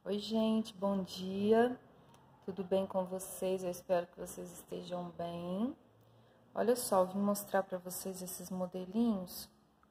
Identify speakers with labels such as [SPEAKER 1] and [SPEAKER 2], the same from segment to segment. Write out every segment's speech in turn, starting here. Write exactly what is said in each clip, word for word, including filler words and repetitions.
[SPEAKER 1] Oi, gente, bom dia. Tudo bem com vocês? Eu espero que vocês estejam bem. Olha só, eu vim mostrar para vocês esses modelinhos.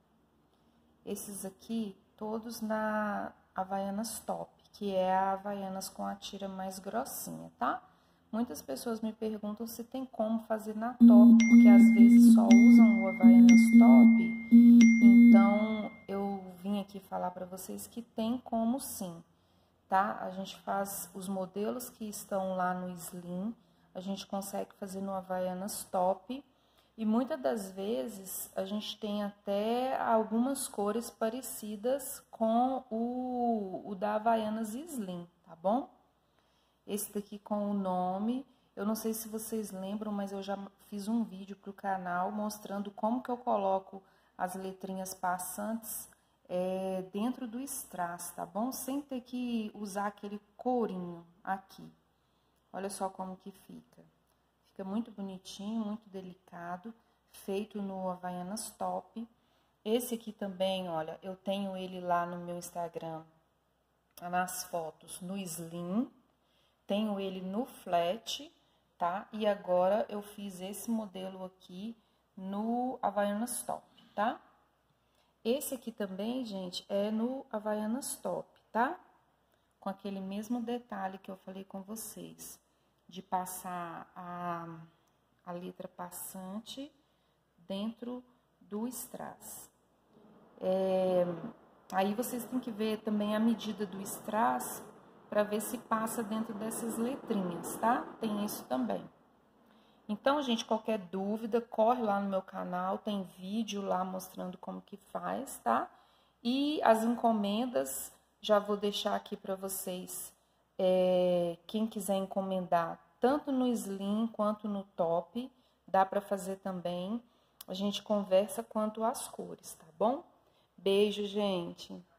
[SPEAKER 1] Esses aqui, todos na Havaianas Top, que é a Havaianas com a tira mais grossinha, tá? Muitas pessoas me perguntam se tem como fazer na Top, porque às vezes só usam o Havaianas Top. Então, eu vim aqui falar para vocês que tem como sim. Tá? A gente faz os modelos que estão lá no Slim, a gente consegue fazer no Havaianas Top, e muitas das vezes a gente tem até algumas cores parecidas com o, o da Havaianas Slim, tá bom? Esse daqui com o nome, eu não sei se vocês lembram, mas eu já fiz um vídeo pro canal mostrando como que eu coloco as letrinhas passantes É, dentro do strass, tá bom? Sem ter que usar aquele corinho aqui. Olha só como que fica. Fica muito bonitinho, muito delicado, feito no Havaianas Top. Esse aqui também, olha, eu tenho ele lá no meu Instagram, nas fotos, no Slim. Tenho ele no Flat, tá? E agora eu fiz esse modelo aqui no Havaianas Top, tá? Esse aqui também, gente, é no Havaianas Top, tá? Com aquele mesmo detalhe que eu falei com vocês, de passar a, a letra passante dentro do strass. É, aí vocês têm que ver também a medida do strass para ver se passa dentro dessas letrinhas, tá? Tem isso também. Então, gente, qualquer dúvida, corre lá no meu canal, tem vídeo lá mostrando como que faz, tá? E as encomendas, já vou deixar aqui para vocês, é, quem quiser encomendar, tanto no Slim quanto no Top, dá para fazer também. A gente conversa quanto às cores, tá bom? Beijo, gente!